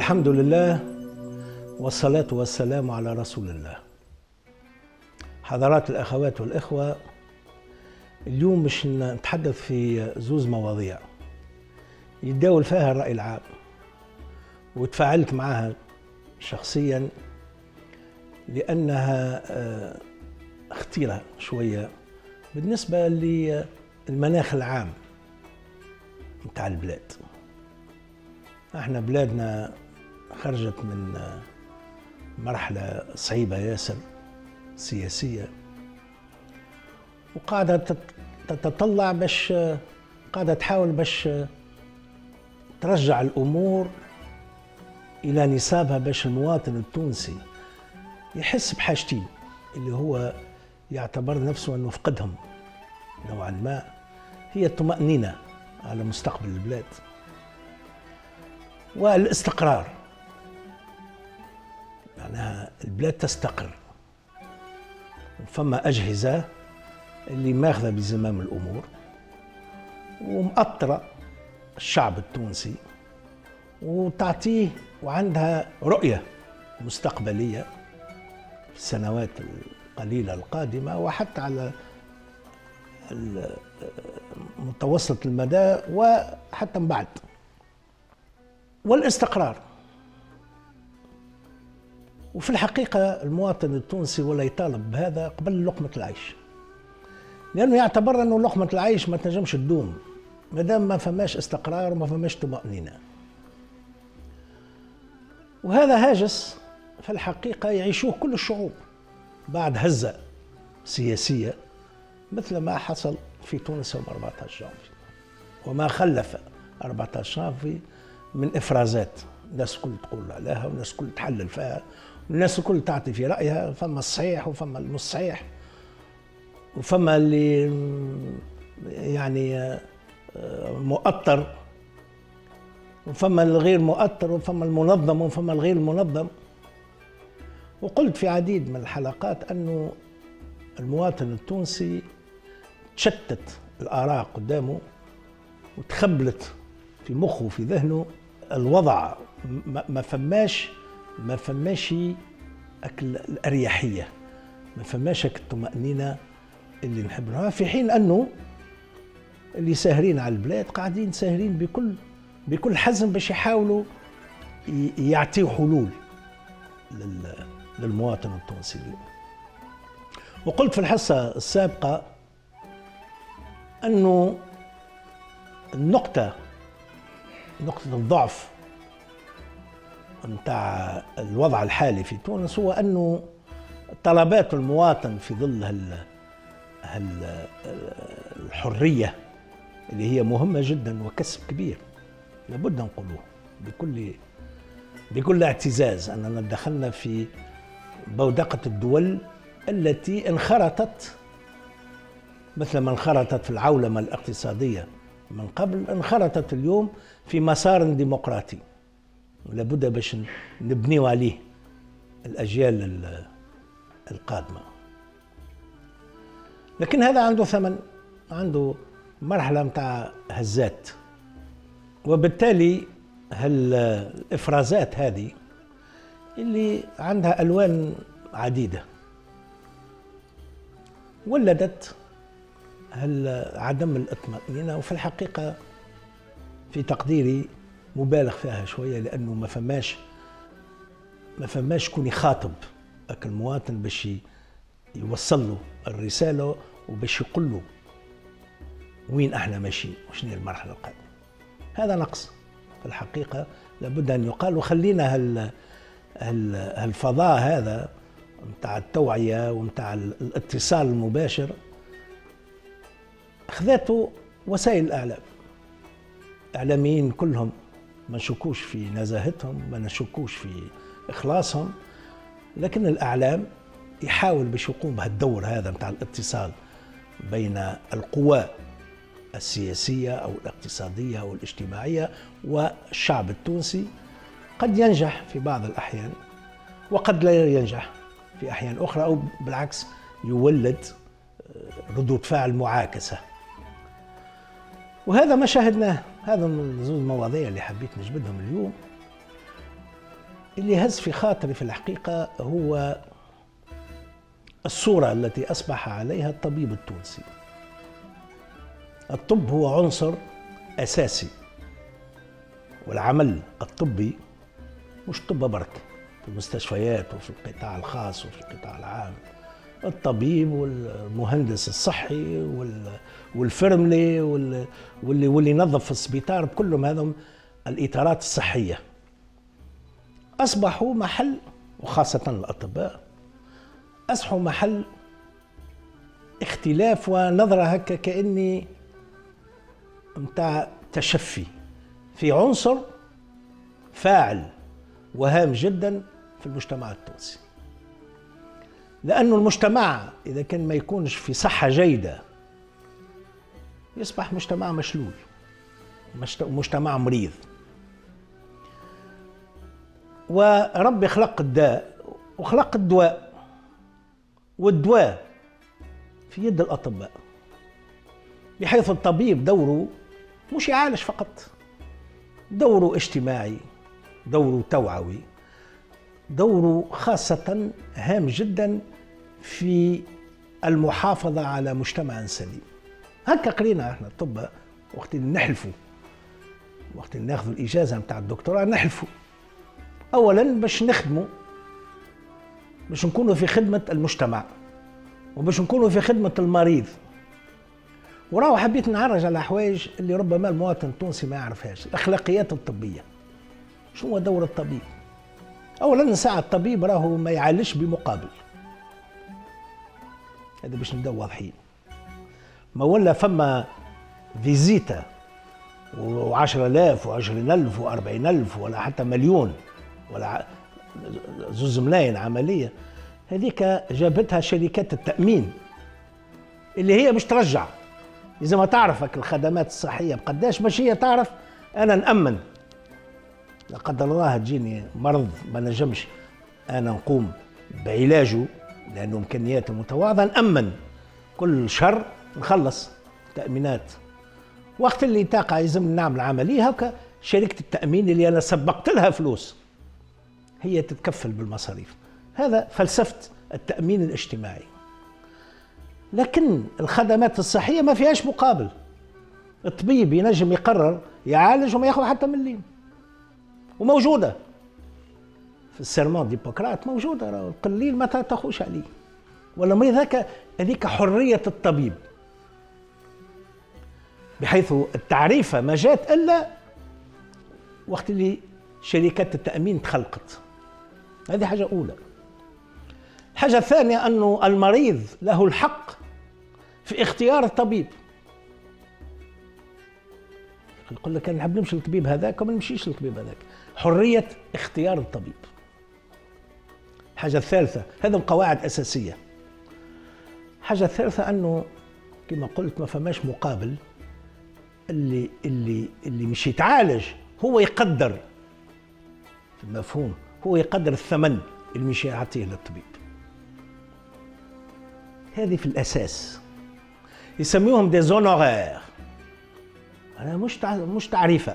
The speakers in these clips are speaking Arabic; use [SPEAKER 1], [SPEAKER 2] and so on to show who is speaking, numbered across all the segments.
[SPEAKER 1] الحمد لله والصلاة والسلام على رسول الله. حضرات الأخوات والإخوة، اليوم مش نتحدث في زوز مواضيع يتداول فيها الرأي العام وتفاعلت معها شخصيا لأنها خطيرة شوية بالنسبة للمناخ العام متاع البلاد. احنا بلادنا خرجت من مرحلة صعيبة ياسر سياسية، وقاعدة تتطلع باش قاعدة تحاول باش ترجع الأمور إلى نصابها، باش المواطن التونسي يحس بحاجتين اللي هو يعتبر نفسه أنه فقدهم نوعا ما، هي الطمأنينة على مستقبل البلاد والاستقرار. معناها البلاد تستقر، فما أجهزة اللي ماخذة بزمام الأمور ومأطرة الشعب التونسي وتعطيه وعندها رؤية مستقبلية في السنوات القليلة القادمة وحتى على متوسط المدى وحتى من بعد. والاستقرار، وفي الحقيقة المواطن التونسي ولا يطالب بهذا قبل لقمة العيش، لأنه يعتبر أنه لقمة العيش ما تنجمش تدوم مادام ما فماش استقرار وما فماش طمأنينة. وهذا هاجس في الحقيقة يعيشوه كل الشعوب بعد هزة سياسية مثل ما حصل في تونس يوم 14 جانفي وما خلف 14 جانفي من إفرازات. الناس الكل تقول عليها والناس الكل تحلل فيها والناس الكل تعطي في رأيها، فما الصحيح وفما المش صحيح وفما اللي يعني مؤطر وفما الغير مؤطر وفما المنظم وفما الغير المنظم. وقلت في عديد من الحلقات أنه المواطن التونسي تشتت الآراء قدامه وتخبلت في مخه وفي ذهنه الوضع، ما فماش الأريحية، ما فماش الطمأنينة اللي نحبها، في حين أنه اللي ساهرين على البلاد قاعدين ساهرين بكل حزم باش يحاولوا يعطيوا حلول للمواطن التونسي. وقلت في الحصة السابقة أنه نقطة الضعف نتاع الوضع الحالي في تونس هو أنه طلبات المواطن في ظل الحرية اللي هي مهمة جدا وكسب كبير لابد نقولوه بكل اعتزاز، أننا دخلنا في بودقة الدول التي انخرطت مثل ما انخرطت في العولمة الاقتصادية من قبل، انخرطت اليوم في مسار ديمقراطي ولابد باش نبنيو عليه الأجيال القادمة. لكن هذا عنده ثمن، عنده مرحلة متاع هزات، وبالتالي الإفرازات هذه اللي عندها ألوان عديدة ولدت عدم الاطمئنان، وفي الحقيقة في تقديري مبالغ فيها شوية، لأنه ما فماش كون يخاطب المواطن باش يوصل له الرسالة وباش يقول له وين احنا ماشيين وشنو هي المرحلة القادمة. هذا نقص في الحقيقة لابد أن يقال. وخلينا الفضاء هذا متاع التوعية ومتاع الاتصال المباشر أخذته وسائل الإعلام، إعلاميين كلهم ما نشكوش في نزاهتهم، ما نشكوش في إخلاصهم، لكن الإعلام يحاول باش يقوم بهالدور هذا متاع الاتصال بين القوى السياسية أو الاقتصادية أو الاجتماعية والشعب التونسي. قد ينجح في بعض الأحيان وقد لا ينجح في أحيان أخرى، أو بالعكس يولد ردود فعل معاكسة. وهذا ما شاهدناه. هذا من زوج مواضيع اللي حبيت نجبدهم اليوم. اللي هز في خاطري في الحقيقة هو الصورة التي أصبح عليها الطبيب التونسي. الطب هو عنصر أساسي، والعمل الطبي مش طب برك، في المستشفيات وفي القطاع الخاص وفي القطاع العام. الطبيب والمهندس الصحي والفرملي واللي ينظف في السبيطار، كلهم هذم الإطارات الصحية أصبحوا محل، وخاصة الأطباء أصبحوا محل اختلاف ونظرة هكا كأني متاع تشفي في عنصر فاعل وهام جدا في المجتمع التونسي. لأنه المجتمع إذا كان ما يكونش في صحة جيدة يصبح مجتمع مشلول، مجتمع مريض. وربي خلق الداء وخلق الدواء، والدواء في يد الأطباء، بحيث الطبيب دوره مش يعالج فقط، دوره اجتماعي، دوره توعوي، دوره خاصة هام جدا في المحافظة على مجتمع سليم. هكا قرينا احنا الطب وقت اللي نحلفوا، وقت اللي ناخذوا الإجازة متاع الدكتوراه نحلفوا أولا باش نخدموا، باش نكونوا في خدمة المجتمع وباش نكونوا في خدمة المريض. وراو حبيت نعرج على حوايج اللي ربما المواطن التونسي ما يعرفهاش. الأخلاقيات الطبية، شنو هو دور الطبيب؟ أولا ساعة الطبيب راهو ما يعالجش بمقابل، هذا باش نبداو واضحين. ما ولا فما فيزيتا و10,000 و20,000 و40,000 ولا حتى مليون ولا 2 ملايين عملية، هذيك جابتها شركات التأمين اللي هي مش ترجع. إذا ما تعرفك الخدمات الصحية بقداش، باش هي تعرف أنا نأمن لا قدر الله تجيني مرض ما نجمش أنا نقوم بعلاجه لأنه إمكانياته متواضعة، نأمن كل شهر نخلص تأمينات. وقت اللي تقع يلزم نعمل عملية هكا، شركة التأمين اللي أنا سبقت لها فلوس هي تتكفل بالمصاريف. هذا فلسفة التأمين الاجتماعي. لكن الخدمات الصحية ما فيهاش مقابل. الطبيب ينجم يقرر يعالج وما ياخذ حتى مليم، وموجودة في السيرمون ديبوكرات، موجودة القليل ما تاخوش عليه ولا مريض. هذيك حرية الطبيب، بحيث التعريفة ما جات إلا وقت اللي شركات التأمين تخلقت. هذه حاجة أولى. الحاجة الثانية أنه المريض له الحق في اختيار الطبيب. يقول لك أنا نحب نمشي للطبيب هذاك وما نمشيش للطبيب هذاك. حرية اختيار الطبيب. الحاجة الثالثة، هذه قواعد أساسية. الحاجة الثالثة أنه كما قلت ما فماش مقابل. اللي مش يتعالج هو يقدر، في المفهوم هو يقدر الثمن اللي مش يعطيه للطبيب. هذه في الأساس يسميوهم دي زونورير. أنا مش تعريفة.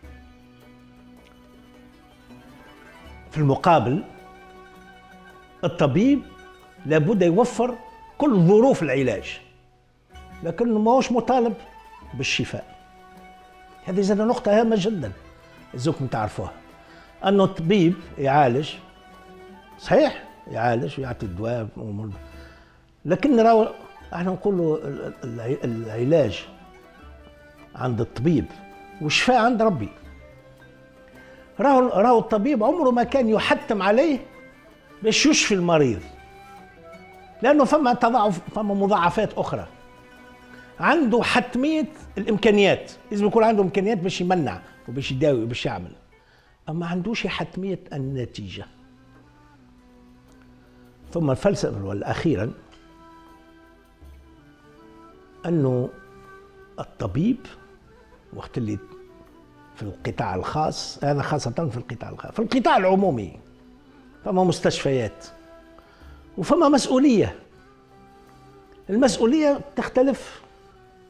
[SPEAKER 1] في المقابل الطبيب لابد يوفر كل ظروف العلاج، لكنه ما هوش مطالب بالشفاء. هذه زاد نقطة هامة جدا لازمكم تعرفوها، أنه الطبيب يعالج صحيح، يعالج ويعطي الدواء، لكن راهو احنا نقولوا العلاج عند الطبيب والشفاء عند ربي. راهو الطبيب عمره ما كان يحتم عليه باش يشفي المريض، لأنه فما مضاعفات أخرى. عنده حتمية الإمكانيات، لازم يكون عنده إمكانيات باش يمنع وباش يداوي وباش يعمل، أما عندوش حتمية النتيجة. ثم الفلسفة والأخيرا أنه الطبيب وقت اللي في القطاع الخاص، هذا خاصة في القطاع الخاص، في القطاع العمومي فما مستشفيات وفما مسؤولية. المسؤولية تختلف.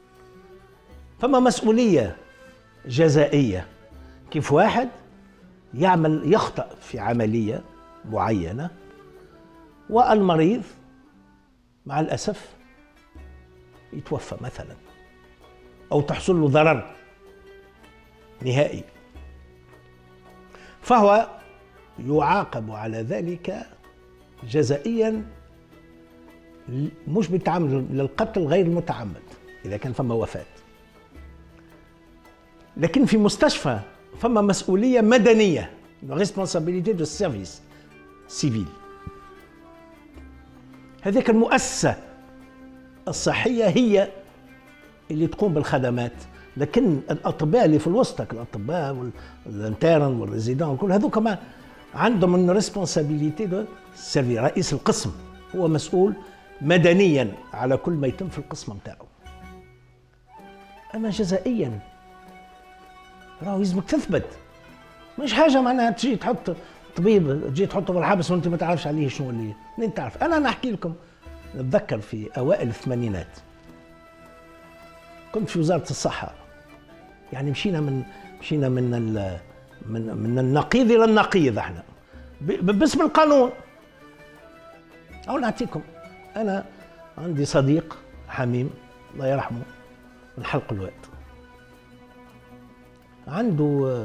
[SPEAKER 1] فما مسؤولية جزائية، كيف واحد يخطأ في عملية معينة، والمريض مع الأسف يتوفى مثلا، أو تحصل له ضرر نهائي، فهو يعاقب على ذلك جزائيا، مش بالتعمد، للقتل غير المتعمد إذا كان فما وفاة. لكن في مستشفى فما مسؤولية مدنية، responsabilité de service civil. هذيك المؤسسة الصحية هي اللي تقوم بالخدمات، لكن الأطباء اللي في الوسط، الأطباء والانترن والريزيدون وكل هذوك ما عندهم من ريسبونسابيليتي دو سيرفي. رئيس القسم هو مسؤول مدنيا على كل ما يتم في القسم نتاعو. أما جزائيا راهو يلزمك تثبت، مش حاجة معناها تجي تحط طبيب تجي تحطه في الحبس وانت ما تعرفش عليه شنو اللي منين تعرف. أنا نحكي لكم، نتذكر في أوائل الثمانينات كنت في وزارة الصحة، يعني مشينا من النقيض إلى النقيض احنا باسم القانون. أو نعطيكم، أنا عندي صديق حميم الله يرحمه من حلق الواد، عنده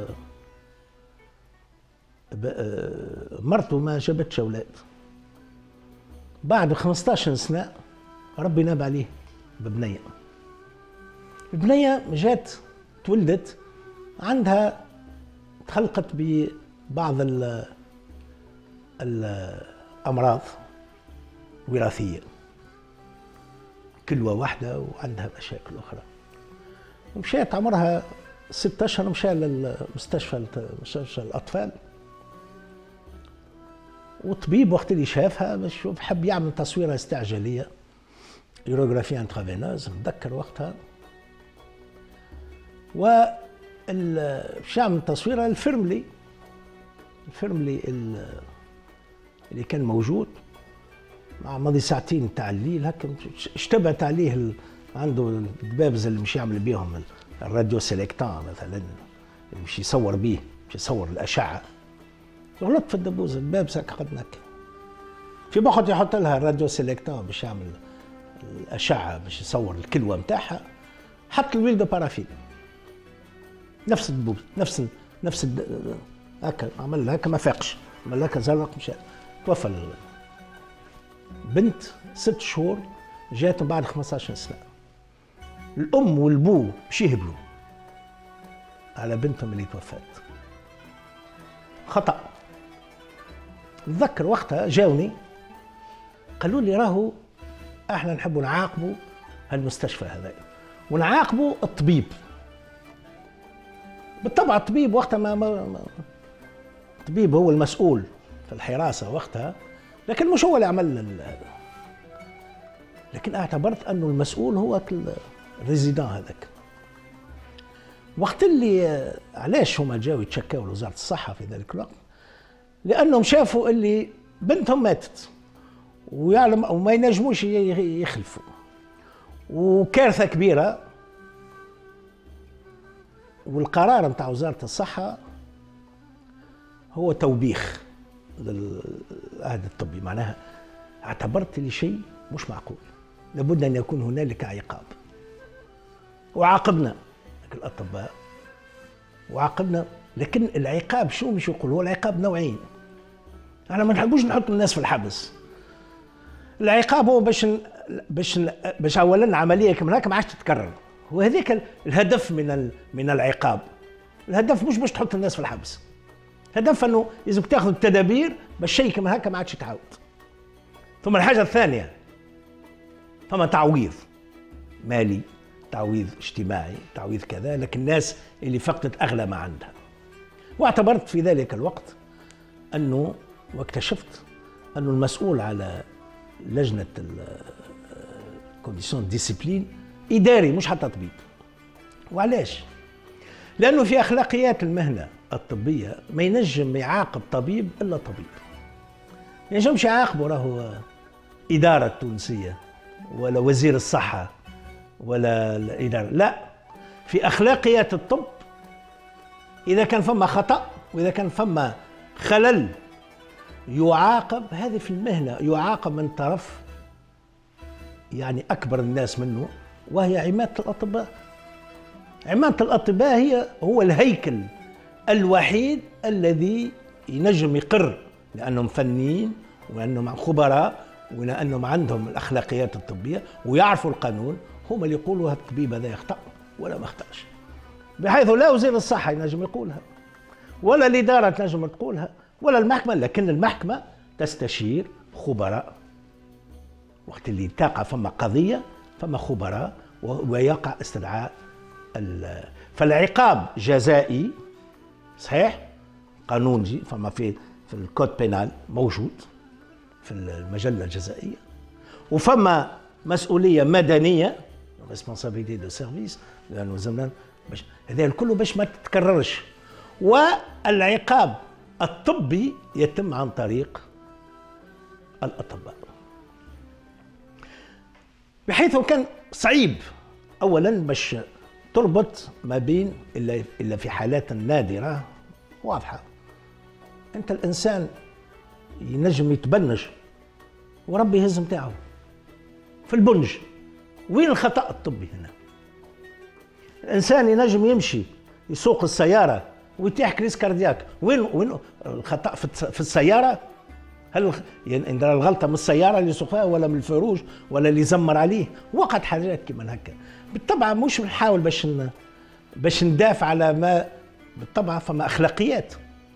[SPEAKER 1] مرته ما جابتش أولاد، بعد 15 سنة ربي ناب عليه ببنية. البنية جات تولدت، عندها تخلقت ببعض الأمراض وراثية، كلوة واحدة وعندها مشاكل أخرى، ومشيت عمرها 6 أشهر مشى للمستشفى، مستشفى الأطفال، والطبيب وقت اللي شافها باش حب يعمل تصويرة استعجالية، يوروغرافيا انترافينوز، نتذكر وقتها، باش يعمل تصويرة الفرملي اللي كان موجود مع ماضي ساعتين تاع الليل هكا، اشتبهت عليه عنده الدبابز اللي مش يعمل بيهم الراديو سيليكتان مثلا، اللي مش يصور بيه، مش يصور الأشعة، غلط في الدبوز الدبابز هكا قد نكا، في بخت يحط لها الراديو سيليكتان باش يعمل الأشعة باش يصور الكلوة متاعها، حط الويل دو بارافين، نفس الدبوز نفس هكا، عمل هكا ما فاقش، عمل هكا زرق مشى توفى. بنت 6 شهور جات بعد 15 سنة، الأم والبو باش يهبلوا على بنتهم اللي توفت، خطأ. نتذكر وقتها جاوني قالوا لي راهو احنا نحبوا نعاقبوا هالمستشفى هذا ونعاقبوا الطبيب. بالطبع الطبيب وقتها الطبيب هو المسؤول في الحراسة وقتها، لكن مش هو اللي عمل هذا، لكن اعتبرت انه المسؤول هو الريزيدان هذاك. وقت اللي علاش هما جاوا يتشكاوا لوزارة الصحة في ذلك الوقت، لانهم شافوا اللي بنتهم ماتت ويعلم وما ينجموش يخلفوا، وكارثة كبيرة، والقرار نتاع وزارة الصحة هو توبيخ للعهد الطبي، معناها اعتبرت لي شيء مش معقول، لابد ان يكون هنالك عقاب. وعاقبنا الأطباء وعاقبنا، لكن العقاب شو مش يقول؟ هو العقاب نوعين، احنا ما نحبوش نحط الناس في الحبس. العقاب هو باش اولا عمليه كما هكا ما عادش تتكرر، وهذيك الهدف من العقاب. الهدف مش باش تحط الناس في الحبس، الهدف انه لازم تاخذ التدابير باش شيء كما هكا ما عادش يتعاود. ثم الحاجه الثانيه، فما تعويض مالي، تعويض اجتماعي، تعويض كذا، لكن الناس اللي فقدت اغلى ما عندها. واعتبرت في ذلك الوقت انه، واكتشفت انه المسؤول على لجنه الكونديسيون ديسيبلين اداري مش حتى طبيب. وعلاش؟ لانه في اخلاقيات المهنه الطبيه ما ينجم يعاقب طبيب الا طبيب. ما ينجمش يعاقبه راهو اداره التونسيه ولا وزير الصحه ولا الاداره، لا، في اخلاقيات الطب اذا كان فما خطا وإذا كان فما خلل يعاقب. هذه في المهنة يعاقب من طرف يعني أكبر الناس منه، وهي عمادة الأطباء. عمادة الأطباء هو الهيكل الوحيد الذي ينجم يقر، لأنهم فنيين وأنهم خبراء ولأنهم عندهم الأخلاقيات الطبية ويعرفوا القانون. هم اللي يقولوا هذا الطبيب هذا يخطأ ولا ما اخطأش، بحيث لا وزير الصحة ينجم يقولها، ولا الإدارة تنجم تقولها، ولا المحكمة. لكن المحكمة تستشير خبراء. وقت اللي تقع فما قضية فما خبراء ويقع استدعاء فالعقاب جزائي صحيح، قانون فما في الكود بينال موجود في المجلة الجزائية، وفما مسؤولية مدنية responsabilité de service، لأنه زمان هذا الكل باش ما تتكررش. والعقاب الطبي يتم عن طريق الأطباء، بحيث كان صعيب أولا باش تربط ما بين إلا في حالات نادرة واضحة. أنت الإنسان ينجم يتبنج وربي يهز متاعه في البنج. وين الخطأ الطبي هنا؟ الإنسان ينجم يمشي يسوق السيارة ويتيح كريس كاردياك. وين الخطأ في السيارة؟ هل يعني الغلطة من السيارة اللي يسوقها ولا من الفروج ولا اللي يزمر عليه؟ وقت حاجات كما هكا. بالطبع مش نحاول باش ندافع على ما، بالطبع فما أخلاقيات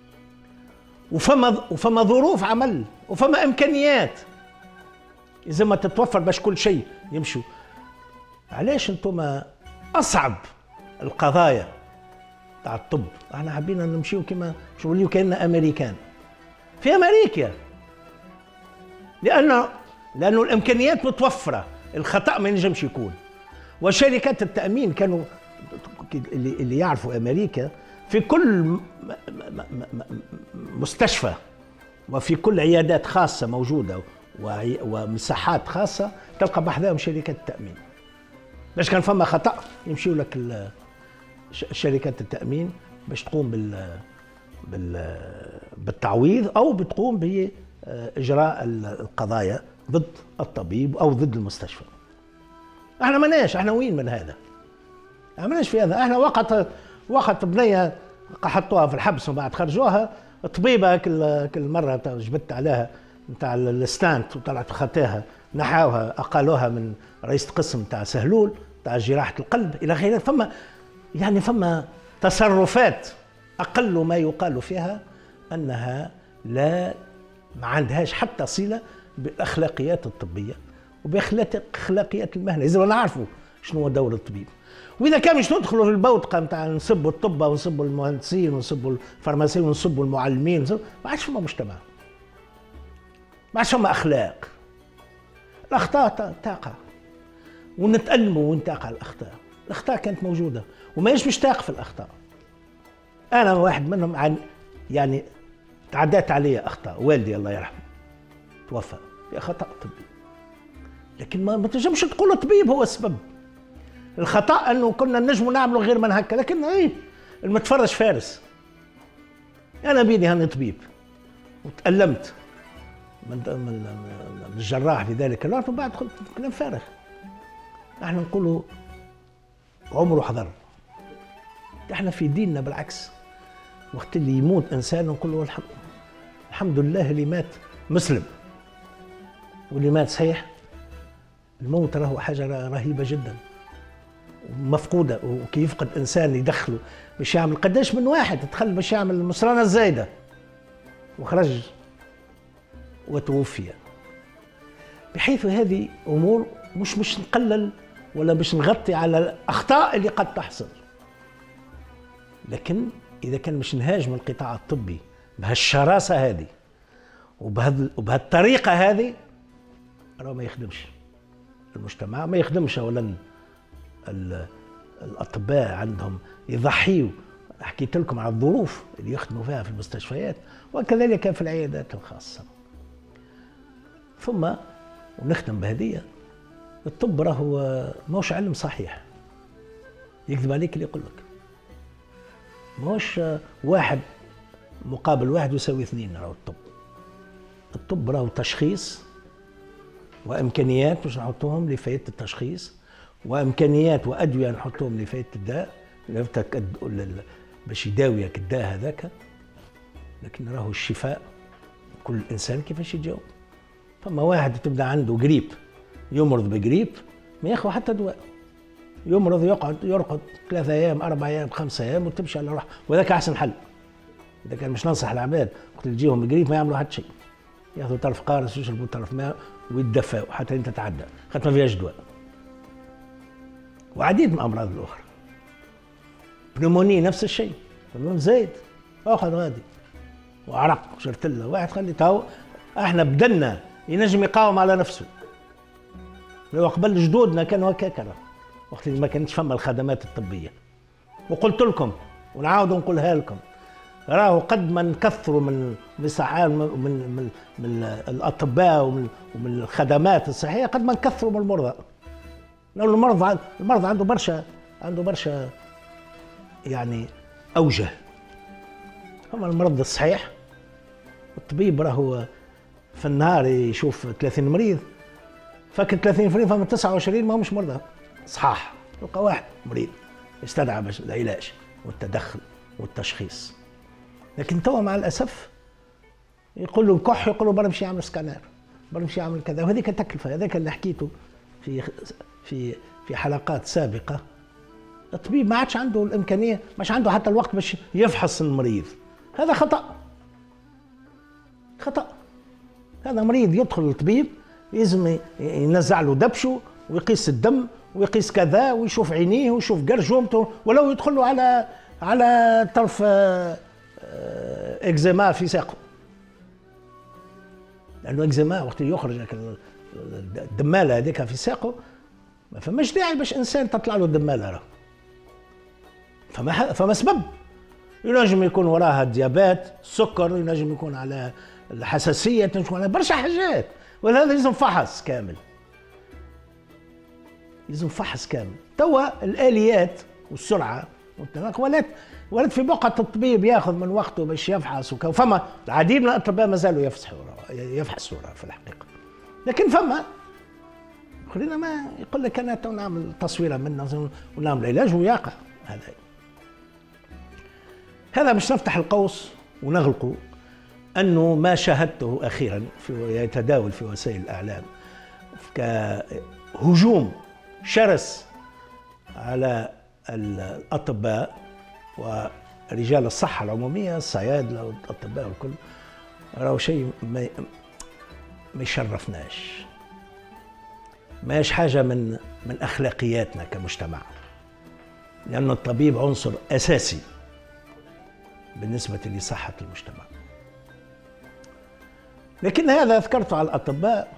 [SPEAKER 1] وفما ظروف عمل وفما إمكانيات إذا ما تتوفر باش كل شيء يمشوا. علاش انتم أصعب القضايا تاع الطب احنا حبينا نمشيو كما نوليو كأننا أمريكان في أمريكا، لأنه الإمكانيات متوفرة، الخطأ ما ينجمش يكون. وشركات التأمين كانوا اللي يعرفوا أمريكا في كل مستشفى وفي كل عيادات خاصة موجودة ومساحات خاصة تلقى بحذاهم شركات التأمين. باش كان فما خطأ يمشيوا لك شركات التأمين باش تقوم بالتعويض أو بتقوم بإجراء القضايا ضد الطبيب أو ضد المستشفى. احنا ماناش، احنا وين من هذا؟ احنا ماناش في هذا. احنا وقت بنية حطوها في الحبس ومن بعد خرجوها، الطبيبة كل مرة جبت عليها نتاع الستانت وطلعت خطاها، نحاوها أقالوها من رئيس القسم تاع سهلول تاع جراحة القلب إلى غيره. فما تصرفات أقل ما يقال فيها أنها ما عندهاش حتى صلة بالأخلاقيات الطبية وبأخلاقيات المهنة. إذا نعرفوا شنو هو دور الطبيب، وإذا كان مش ندخلوا في البوتقة نتاع نسبوا الطب ونسبوا المهندسين ونسبوا الفارماسيين ونسبوا المعلمين، ما عادش فما مجتمع، ما عادش فما أخلاق. الأخطاء تقع ونتألموا ونتاقع الأخطاء كانت موجودة وما مش مشتاق في الأخطاء. أنا واحد منهم يعني تعدات علي أخطاء. والدي الله يرحمه توفى في خطأ طبي، لكن ما تنجمش تقول الطبيب هو السبب. الخطأ أنه كنا نجموا نعملوا غير من هكا، لكن المتفرج فارس. أنا بيدي هاني طبيب وتألمت من الجراح في ذلك الوقت، وبعد قلت كلام فارغ. احنا نقولوا عمره حضر. احنا في ديننا بالعكس، وقت اللي يموت انسان نقول الحمد لله اللي مات مسلم، واللي مات صحيح. الموت راهو حاجه رهيبه جدا ومفقوده، وكي يفقد انسان يدخله باش يعمل قداش من واحد دخل باش يعمل المصرانه الزايده وخرج وتوفي. بحيث هذه امور مش نقلل ولا باش نغطي على الاخطاء اللي قد تحصل، لكن اذا كان مش نهاجم القطاع الطبي بهالشراسه هذه وبهالطريقه هذه، راه ما يخدمش المجتمع، ما يخدمش اولا الاطباء عندهم يضحيوا. حكيت لكم على الظروف اللي يخدموا فيها في المستشفيات وكذلك في العيادات الخاصه. ثم ونختم بهديه، الطب راهو ماهوش علم صحيح، يكذب عليك اللي يقول لك. ماهوش واحد مقابل 1 يساوي 2. راهو الطب راهو تشخيص وامكانيات باش نحطوهم لفائده التشخيص، وامكانيات وادويه نحطوهم لفائده الداء باش يداويك الداء هذاك. لكن راهو الشفاء كل انسان كيفاش يجاوب. فما واحد تبدا عنده قريب يمرض بقريب ما ياخذ حتى دواء، يمرض يرقد 3 ايام 4 ايام 5 ايام وتمشي على روحه، وذاك احسن حل. اذا كان مش ننصح العباد وقت تجيهم قريب ما يعملوا حتى شيء، ياخذوا طرف قارص ويشربوا طرف ماء ويتدفوا حتى انت تتعدى، خاطر ما فيهاش دواء. وعديد من الامراض الاخرى، بنوموني نفس الشيء، زايد اخذ غادي وعرق شرتله. واحد خلي تاو احنا بدلنا ينجم يقاوم على نفسه. لو قبل جدودنا كانوا هكاك وقت ما كانتش فما الخدمات الطبيه. وقلت لكم ونعاود نقولها لكم، راهو قد ما نكثروا من من الاطباء ومن الخدمات الصحيه قد ما نكثروا من المرضى. لأن المرضى عنده برشا يعني اوجه. اما المرض الصحيح الطبيب راهو في النهار يشوف 30 مريض، فكر 30 مريض فما 29 ما همش مرضى صحاح، تلقى واحد مريض يستدعى باش العلاج والتدخل والتشخيص. لكن توا مع الاسف يقول له نكح، يقول له برا نمشي يعمل سكانر، برا نمشي يعمل كذا، وهذيك تكلفه. هذاك اللي حكيته في حلقات سابقه. الطبيب ما عادش عنده الامكانيه، مش عنده حتى الوقت باش يفحص المريض. هذا خطا. هذا مريض يدخل للطبيب لازم ينزع له دبشه ويقيس الدم ويقيس كذا ويشوف عينيه ويشوف جرجومته، ولو يدخل له على طرف اكزيما في ساقه. لانه اكزيما وقت يخرج الدماله هذيك في ساقه ما فماش داعي باش انسان تطلع له الدماله. راه فما سبب. ينجم يكون وراها ديابات، سكر، ينجم يكون على الحساسيه، ينجم يكون على برشا حاجات، ولهذا لازم فحص كامل. توا الاليات والسرعه ولات في بقعه الطبيب ياخذ من وقته باش يفحص فما العديد من الاطباء ما زالوا يفحصوا في الحقيقه. لكن فما خلينا ما يقول لك انا تو نعمل تصويره منه ونعمل علاج ويقع. هذا مش نفتح القوس ونغلقه. انه ما شاهدته اخيرا يتداول في وسائل الاعلام كهجوم شرس على الاطباء ورجال الصحه العموميه، الصيادله والاطباء والكل، راهو شيء ما يشرفناش. ماش حاجه من اخلاقياتنا كمجتمع، لأن الطبيب عنصر اساسي بالنسبه لصحه المجتمع. لكن هذا ذكرته على الاطباء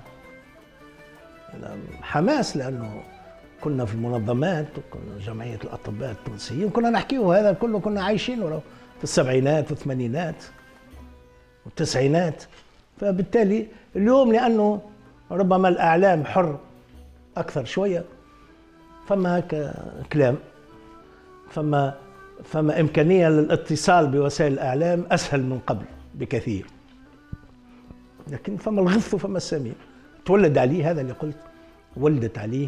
[SPEAKER 1] حماس، لانه كنا في المنظمات وكنا جمعيه الاطباء التونسيين كنا نحكيه هذا كله، كنا عايشينه في السبعينات والثمانينات والتسعينات. فبالتالي اليوم لانه ربما الاعلام حر اكثر شويه، فما هكا كلام، فما امكانيه للاتصال بوسائل الاعلام اسهل من قبل بكثير. لكن فما الغث وفما السمين. تولد عليه هذا اللي قلت، ولدت عليه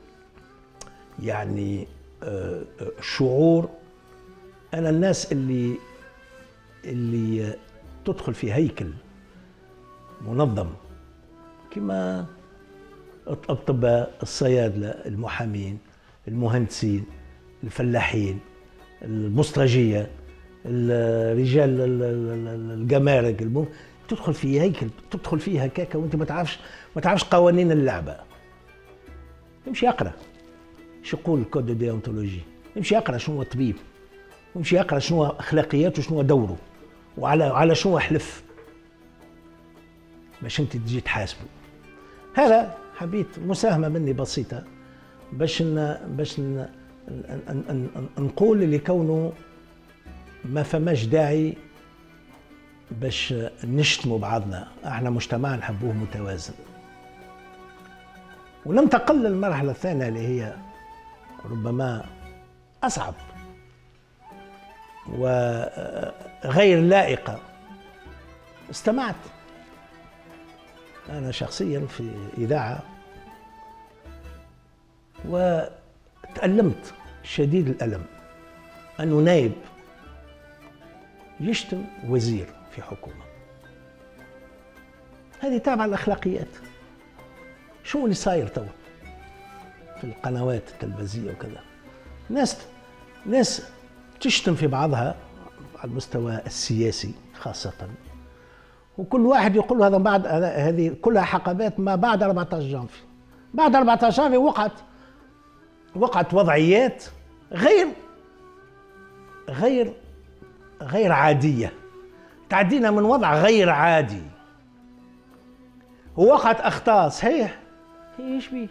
[SPEAKER 1] يعني شعور. أنا الناس اللي تدخل في هيكل منظم كما الأطباء، الصيادلة، المحامين، المهندسين، الفلاحين، المسترجية، الرجال الجمارك، تدخل في هيكل، تدخل فيها هكاكا وانت ما تعرفش قوانين اللعبه. يمشي يقرا شو يقول الكود دو ديونتولوجي، يمشي يقرا شنو هو الطبيب، يمشي يقرا شنو هو اخلاقياته وشنو هو دوره وعلى شنو حلف باش انت تجي تحاسبه. هذا حبيت مساهمه مني بسيطه باش نقول لكونه ما فماش داعي باش نشتموا بعضنا. احنا مجتمع نحبوه متوازن. وننتقل للمرحلة الثانية اللي هي ربما أصعب، غير لائقة استمعت. أنا شخصيا في إذاعة وتألمت شديد الألم أنه نائب يشتم وزير في حكومة. هذه تابعة الأخلاقيات. شو اللي صاير توا في القنوات التلفزيونية وكذا؟ ناس تشتم في بعضها على المستوى السياسي خاصة، وكل واحد يقول هذا بعد، هذه كلها حقبات ما بعد 14 جانفي. بعد 14 جانفي وقعت وضعيات غير عادية. تعدينا من وضع غير عادي، ووقعت أخطاء صحيح. هي ايش بيه؟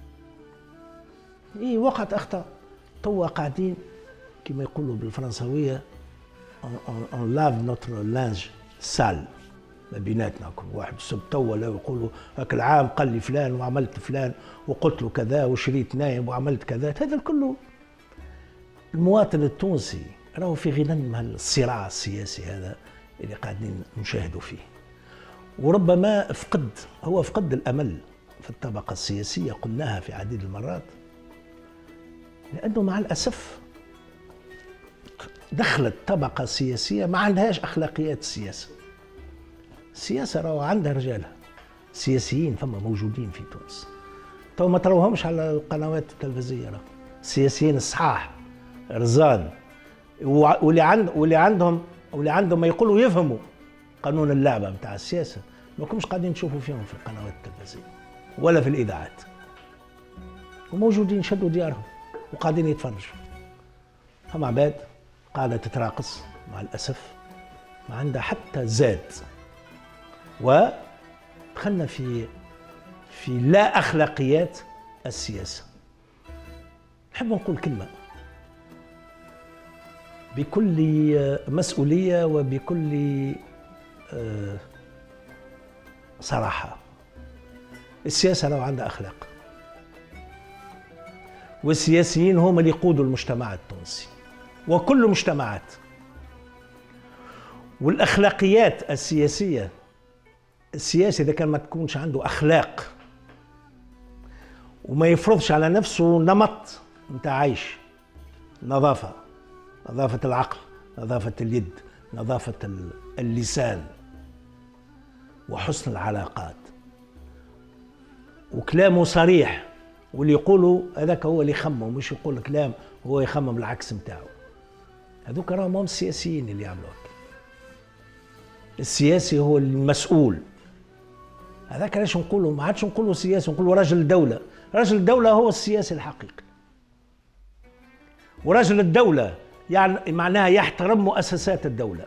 [SPEAKER 1] هي وقعت أخطاء. توا قاعدين كما يقولوا بالفرنسوية on lave notre linge sale ما بيناتنا. كل واحد يسب توا لو يقولوا هاك العام قال لي فلان وعملت فلان وقلت له كذا وشريت نايم وعملت كذا. هذا كله المواطن التونسي راهو في غنى من الصراع السياسي هذا اللي قاعدين نشاهدوا فيه، وربما فقد الأمل في الطبقة السياسية. قلناها في عديد المرات، لأنه مع الأسف دخلت طبقة سياسية ما عندهاش أخلاقيات السياسة. السياسة راهو عندها رجالها سياسيين، فما موجودين في تونس تو ما تروهمش على القنوات التلفزيونية. راهو السياسيين الصحاح رزان واللي عندهم ما يقولوا يفهموا قانون اللعبة متاع السياسة، ما كنتش قاعدين تشوفوا فيهم في القنوات التلفزيونية ولا في الإذاعات، وموجودين شدوا ديارهم وقاعدين يتفرجوا. هم عباد قاعدة تتراقص مع الأسف، ما عندها حتى زاد. ودخلنا في لا أخلاقيات السياسة. نحب نقول كلمة بكل مسؤولية وبكل صراحة. السياسة لو عندها أخلاق، والسياسيين هم اللي يقودوا المجتمع التونسي وكل المجتمعات. والأخلاقيات السياسية، السياسي إذا كان ما تكونش عنده أخلاق وما يفرضش على نفسه نمط متاع عيش، نظافة العقل، نظافة اليد، نظافة اللسان، وحسن العلاقات، وكلامه صريح، واللي يقوله هذاك هو اللي يخمم، مش يقول كلام هو يخمم العكس متاعه. هذوك راهم هم السياسيين اللي يعملوا هكا. السياسي هو المسؤول. هذاك علاش نقولوا ما عادش نقولوا سياسي، نقولوا رجل الدولة. رجل الدولة هو السياسي الحقيقي. ورجل الدولة يعني معناها يحترم مؤسسات الدولة،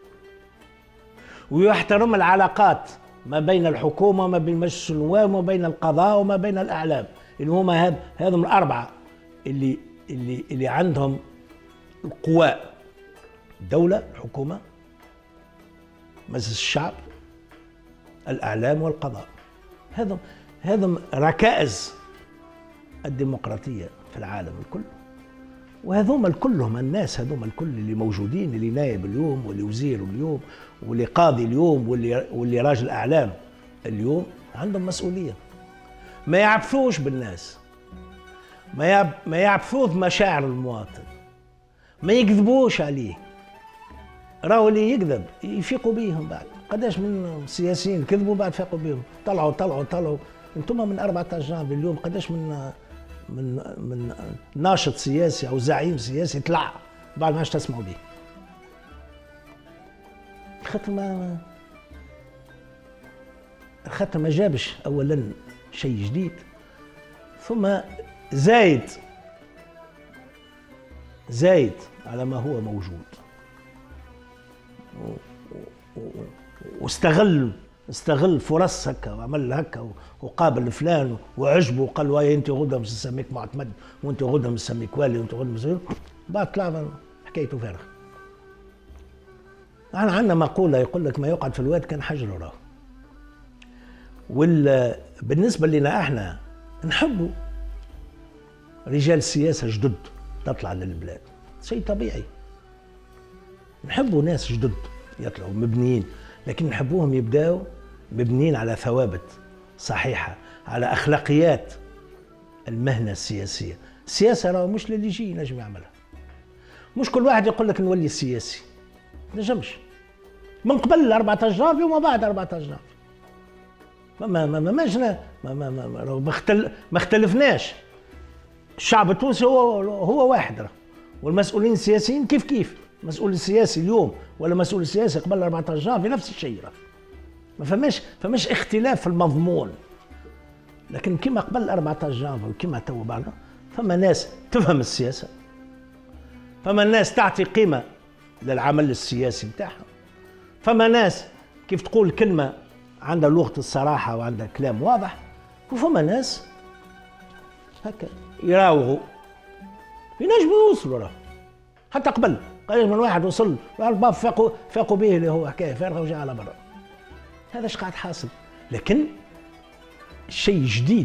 [SPEAKER 1] ويحترم العلاقات ما بين الحكومة وما بين مجلس النواب وما بين القضاء وما بين الأعلام، اللي هما هذم الأربعة اللي عندهم القواء: الدولة، الحكومة، مجلس الشعب، الأعلام والقضاء. هذم ركائز الديمقراطية في العالم الكل. وهذوما كلهم الناس، هذوما الكل اللي موجودين، اللي نائب اليوم واللي وزير اليوم واللي قاضي اليوم واللي راجل أعلام اليوم، عندهم مسؤولية. ما يعبثوش بالناس، ما يعبثوش مشاعر المواطن، ما يكذبوش عليه. راهو اللي يكذب يفيقوا بيهم بعد. قداش من سياسيين كذبوا بعد فاقوا بيهم، طلعوا. انتم من 14 جانفي اليوم قداش من ناشط سياسي او زعيم سياسي طلع بعد ما عادش تسمعوا به. خاطر ما جابش اولا شيء جديد، ثم زايد على ما هو موجود، واستغل فرص هكا وعمل هكا وقابل فلان وعجبه وقال له انت غدا مش نسميك معتمد، وانت غدا مش نسميك والي، وانت غدا مش، بعد طلع حكايته فارغ. احنا عندنا مقوله يقول لك ما يقعد في الواد كان حجر وراه. بالنسبه لنا احنا نحبوا رجال سياسه جدد تطلع للبلاد، شيء طبيعي. نحبوا ناس جدد يطلعوا مبنيين، لكن نحبوهم يبداوا مبنيين على ثوابت صحيحة، على أخلاقيات المهنة السياسية. السياسة راه مش للي يجي ينجم يعملها، مش كل واحد يقول لك نولي سياسي، ما نجمش من قبل 14 جانفي وما بعد 14 جانفي. ما اختلفناش. الشعب التونسي هو واحد راه، والمسؤولين السياسيين كيف المسؤول السياسي اليوم ولا مسؤول السياسي قبل 14 جانفي نفس الشيء راه. ما فماش اختلاف في المضمون، لكن كما قبل 14 جانفي وكما تو بعدها فما ناس تفهم السياسة، فما ناس تعطي قيمة للعمل السياسي بتاعها، فما ناس كيف تقول كلمة عندها لغة الصراحة وعندها كلام واضح، وفما ناس هكا يراوغوا ينجموا يوصلوا راه. حتى قبل قريب من واحد وصل الباب فاقوا به اللي هو حكاية فارغة وجاء على برا. هذا ايش قاعد حاصل. لكن الشيء الجديد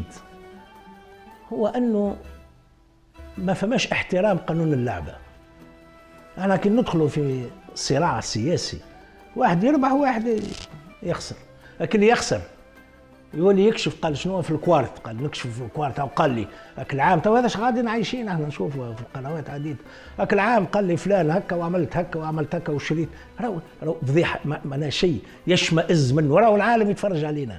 [SPEAKER 1] هو انه ما فماش احترام قانون اللعبة. احنا كي ندخلوا في صراع سياسي واحد يربح وواحد يخسر، لكن اللي يخسر يولي يكشف قال شنو في الكوارت، قال نكشف في الكوارت او قال لي هاك العام تو هذا قاعدين عايشين احنا نشوفوا في القنوات عديد، هاك العام قال لي فلان هكا وعملت هكا وعملت هكا وشريت، راهو فضيحه ما شيء يشمئز منه، راهو العالم يتفرج علينا.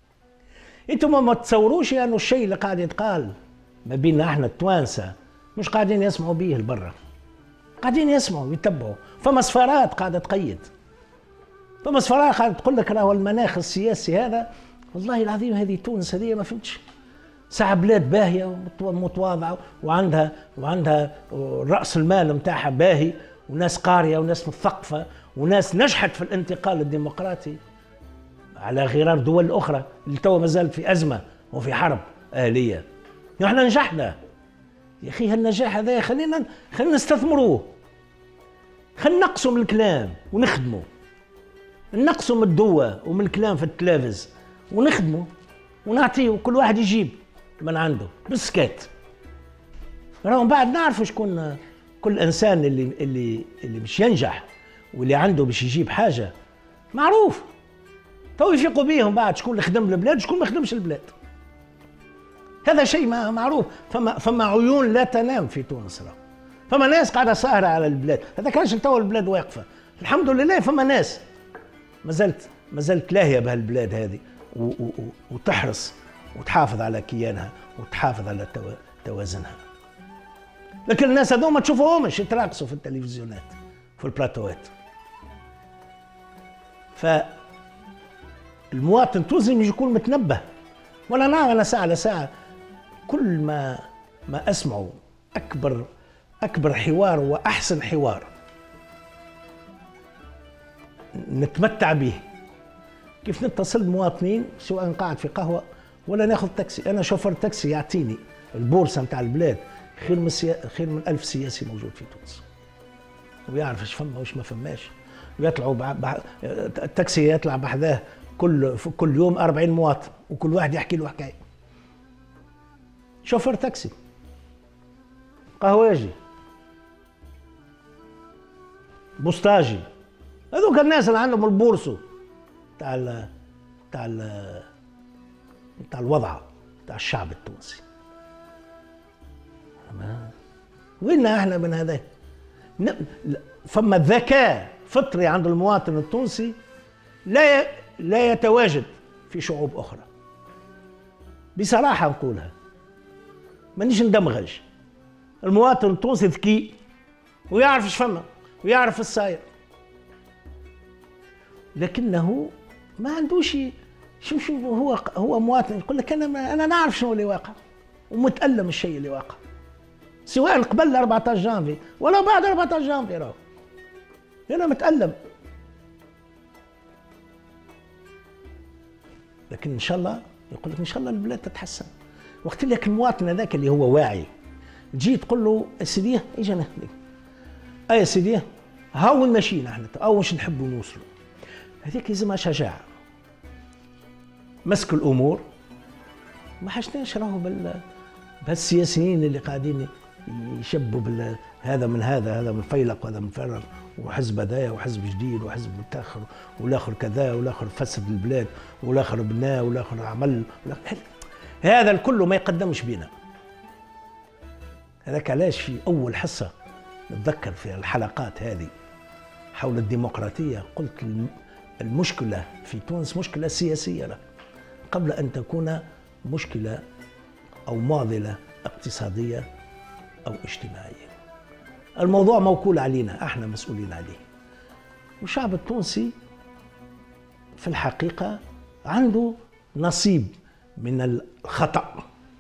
[SPEAKER 1] انتم ما تصوروش انه الشيء اللي قاعد يتقال ما بيننا احنا التوانسه مش قاعدين يسمعوا به لبرا، قاعدين يسمعوا ويتبعوا. فما سفارات قاعده تقيد، فما سفارات قاعده تقول لك راهو المناخ السياسي هذا. والله العظيم هذه تونس هذه ما فهمتش، ساعة بلاد باهية ومتواضعة وعندها رأس المال نتاعها باهي، وناس قارية وناس مثقفة وناس نجحت في الانتقال الديمقراطي على غرار دول أخرى اللي توا ما زالت في أزمة وفي حرب أهلية. نحن نجحنا يا أخي، هالنجاح هذا خلينا نستثمروه، خلينا نقصوا من الكلام ونخدموا، نقصوا من الدواء ومن الكلام في التلفز ونخدموا ونعطيه كل واحد يجيب من عنده بالسكات. راهم بعد نعرفوا شكون كل انسان اللي مش ينجح واللي عنده باش يجيب حاجه معروف، تو يفيقوا بيهم بعد شكون اللي خدم البلاد وشكون ما خدمش البلاد. هذا شيء معروف. فما عيون لا تنام في تونس، راه فما ناس قاعده ساهره على البلاد. هذا كانش تو البلاد واقفه الحمد لله، فما ناس ما زالت لاهيه بهالبلاد هذه وتحرص وتحافظ على كيانها وتحافظ على توازنها. لكن الناس هذوما ما تشوفوهمش يتراقصوا في التلفزيونات في البلاتوات. فالمواطن التونسي يجي يكون متنبه. ولا نعم، انا ساعه لساعه كل ما اسمعه اكبر حوار واحسن حوار نتمتع به كيف نتصل بمواطنين، سواء قاعد في قهوه ولا ناخذ تاكسي. انا شوفر تاكسي يعطيني البورصه نتاع البلاد خير من 1000 سياسي موجود في تونس، ويعرف ايش فما وايش ما فماش. ويطلعوا التاكسي يطلع بحذاه كل يوم 40 مواطن وكل واحد يحكي له حكايه. شوفر تاكسي، قهواجي، بوسطاجي، هذوك الناس اللي عندهم البورصو تاع الوضع تاع الشعب التونسي. ويننا احنا من هذا؟ فما ذكاء فطري عند المواطن التونسي لا يتواجد في شعوب اخرى. بصراحه نقولها، مانيش ندمغج. المواطن التونسي ذكي ويعرف ايش فما ويعرف الصاير، لكنه ما عندوش شوف هو مواطن يقول لك انا نعرف شنو اللي واقع ومتألم الشيء اللي واقع، سواء قبل 14 جانفي ولا بعد 14 جانفي. راهو انا متألم، لكن ان شاء الله يقول لك ان شاء الله البلاد تتحسن. وقت لك المواطن هذاك اللي هو واعي تجي تقول له سيدي اجا نخدم، يا سيدي هاو ماشيين احنا او واش نحبوا نوصلوا. هذيك لازمها شجاعه، مسك الامور. ما حاجناش راهو بهالسياسيين اللي قاعدين يشبوا هذا من هذا، هذا من فيلق وهذا من فرق، وحزب هدايا وحزب جديد وحزب متاخر، والاخر كذا والاخر فسد البلاد والاخر بناه والاخر عمل. هذا الكل ما يقدمش بينا. هذاك علاش في اول حصه نتذكر في الحلقات هذه حول الديمقراطيه قلت المشكله في تونس مشكله سياسيه لا، قبل ان تكون مشكله او معضله اقتصاديه او اجتماعيه. الموضوع موكول علينا، احنا مسؤولين عليه. والشعب التونسي في الحقيقه عنده نصيب من الخطأ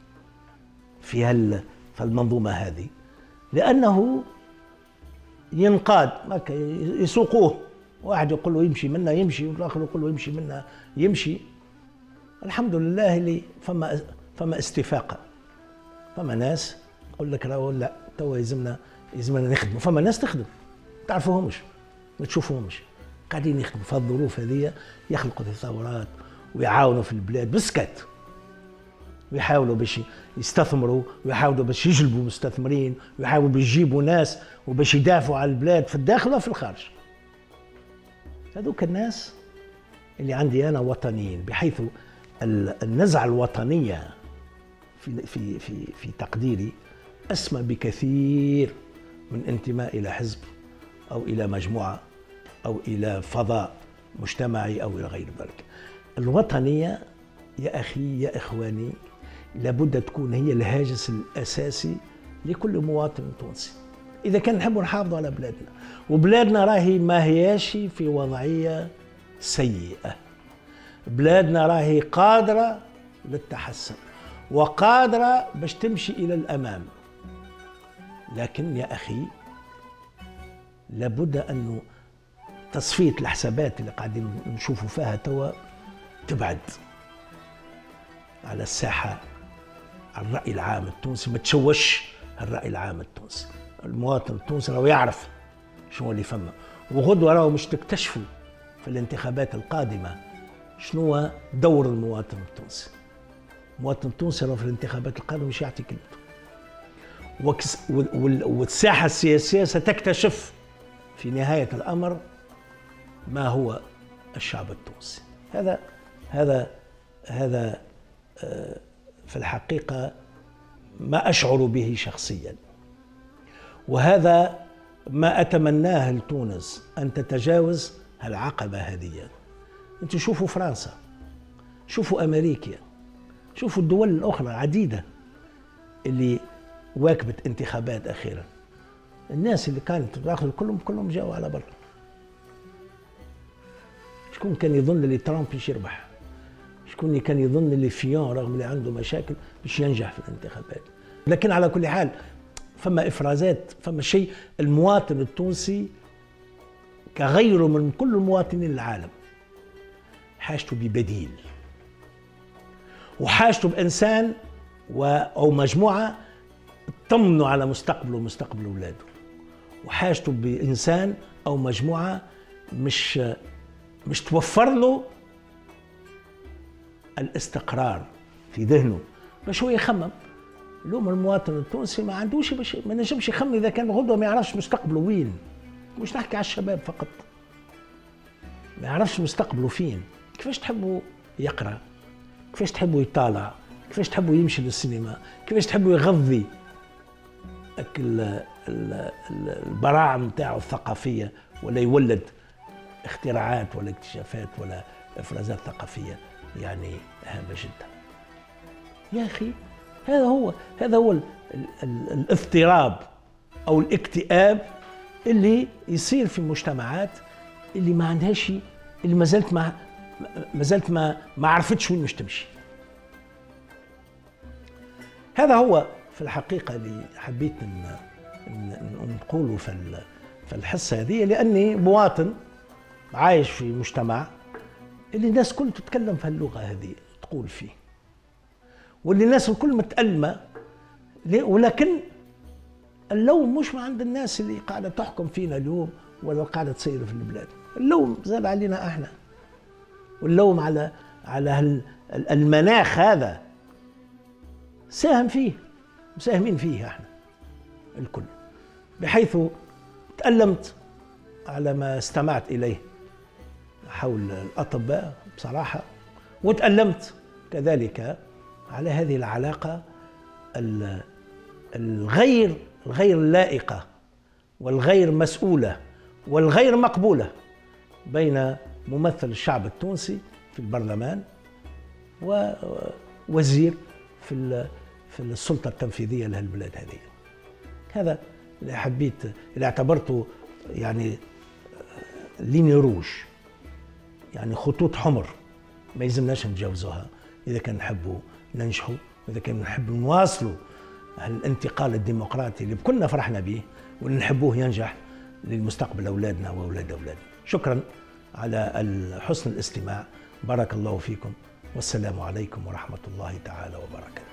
[SPEAKER 1] في المنظومه هذه، لانه ينقاد يسوقوه، واحد يقول له يمشي منا يمشي، والاخر يقول له يمشي منا يمشي. الحمد لله اللي فما استفاقه، فما ناس تقول لك لا توا يلزمنا نخدموا، فما ناس تخدم ما تعرفوهمش ما تشوفوهمش قاعدين يخدموا في الظروف هذه، يخلقوا ثورات ويعاونوا في البلاد بالسكات، ويحاولوا باش يستثمروا، ويحاولوا باش يجلبوا مستثمرين، ويحاولوا باش يجيبوا ناس وباش يدافعوا على البلاد في الداخل وفي الخارج. هذوك الناس اللي عندي انا وطنيين، بحيث النزعه الوطنيه في تقديري اسمى بكثير من انتماء الى حزب او الى مجموعه او الى فضاء مجتمعي او الى غير ذلك. الوطنيه يا اخي يا اخواني لابد تكون هي الهاجس الاساسي لكل مواطن تونسي، اذا كان نحبوا نحافظوا على بلادنا. وبلادنا راهي ما هياش في وضعيه سيئه، بلادنا راهي قادره للتحسن وقادره باش تمشي الى الامام. لكن يا اخي لابد انه تصفيه الحسابات اللي قاعدين نشوفوا فيها توا تبعد على الساحه، على الراي العام التونسي، ما تشوش الراي العام التونسي. المواطن التونسي راهو يعرف شنو اللي فما، وغدوه راهو مش تكتشفوا في الانتخابات القادمه شنو دور المواطن التونسي. المواطن التونسي راهو في الانتخابات القادمه مش يعطي كلمته، والساحه السياسيه ستكتشف في نهايه الامر ما هو الشعب التونسي. هذا في الحقيقه ما اشعر به شخصيا، وهذا ما اتمناه لتونس ان تتجاوز العقبه هذه. انتم شوفوا فرنسا، شوفوا امريكا، شوفوا الدول الاخرى عديده اللي واكبت انتخابات اخيرا، الناس اللي كانت تاخذ كلهم جاوا على برا. شكون كان يظن اللي ترامب باش يربح؟ شكون اللي كان يظن اللي فيون رغم اللي عنده مشاكل باش ينجح في الانتخابات؟ لكن على كل حال فما افرازات، فما شيء. المواطن التونسي كغيره من كل مواطنين العالم حاجته ببديل، وحاجته بانسان او مجموعه تطمنوا على مستقبله ومستقبل اولاده، وحاجته بانسان او مجموعه مش توفر له الاستقرار في ذهنه باش هو يخمم. اليوم المواطن التونسي ما عندوش باش ما نجمش يخمم اذا كان غدوه ما يعرفش مستقبله وين. مش نحكي على الشباب فقط، ما يعرفش مستقبله فين. كيفاش تحبوا يقرا؟ كيفاش تحبوا يطالع؟ كيفاش تحبوا يمشي للسينما؟ كيفاش تحبوا يغذي البراعم نتاعو الثقافيه، ولا يولد اختراعات ولا اكتشافات ولا افرازات ثقافيه يعني هامه جدا. يا اخي هذا هو الاضطراب او الاكتئاب اللي يصير في المجتمعات اللي ما عندهاش، اللي ما زالت ما عرفتش وين مش تمشي. هذا هو في الحقيقه اللي حبيت نقوله في الحصه هذه، لاني مواطن عايش في مجتمع اللي الناس كل تتكلم في اللغه هذه تقول فيه، واللي الناس الكل متألمه، ولكن اللوم مش عند الناس اللي قاعده تحكم فينا اليوم ولا قاعده تصير في البلاد. اللوم زاد علينا احنا، واللوم على المناخ هذا ساهم فيه، مساهمين فيه احنا. الكل، بحيث تألمت على ما استمعت إليه حول الأطباء بصراحة، وتألمت كذلك على هذه العلاقة الغير لائقة والغير مسؤولة والغير مقبولة بين ممثل الشعب التونسي في البرلمان ووزير في السلطة التنفيذية لهالبلاد هذه. هذا اللي حبيت، اللي اعتبرته يعني ليني روج، يعني خطوط حمر ما يلزمناش نتجاوزوها إذا كان نحبوا ننجحوا، إذا كان نحب نواصلوا الانتقال الديمقراطي اللي كلنا فرحنا به واللي نحبوه ينجح للمستقبل أولادنا وأولاد أولادنا. شكرا على حسن الاستماع، بارك الله فيكم، والسلام عليكم ورحمة الله تعالى وبركاته.